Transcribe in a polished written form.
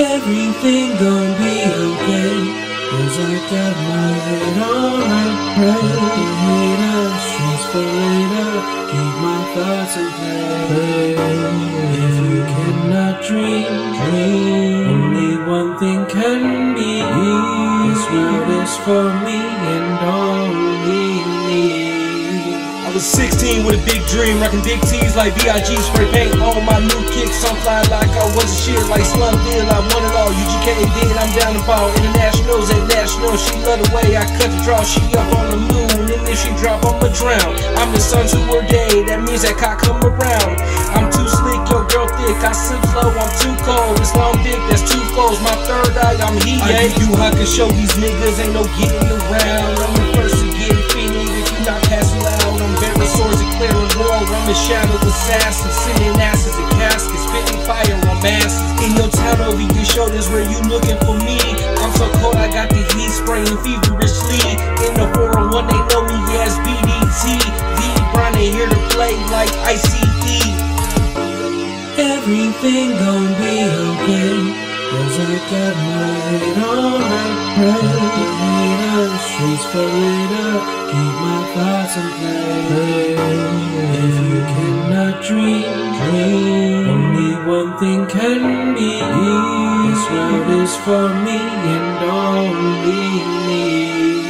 Everything gon' be okay, 'cause I got my head on right. Pray later, streets for later, keep my thoughts in play. If you cannot dream, only one thing can be. This world is for me and only me. I was 16 with a big dream, rocking big tees like B.I.G. spray paint on my new kicks. I'm fly like I was a shit, like Slum did. I won it all, UGK did, I'm down the ball. Internationals at nationals, she love the way I cut the draw. She up on the moon, and if she drop, I'ma drown. I'm the sun to her day, that means that cock come around. I'm too slick, your girl thick, I sip slow, I'm too cold. This long dick, that's two foes, my third eye, I'm heat. I give you I can show these niggas ain't no getting around. I'm the first to get it fitted if you not passing loud. I'm bearing swords and clearing war, I'm a shadow assassin, sending asses and caskets, spitting fire on masses. In your town over your shoulders where you looking for me. I'm so cold, I got the heat spraying feverishly. In the 401 they know me as BDT. V Brown ain't here to play like ICE. Everything gon' be okay, 'cause I got my head on right. Pray later, streets for later, keep my thoughts in play. If you cannot dream, only one thing can be. This world is for me and only me.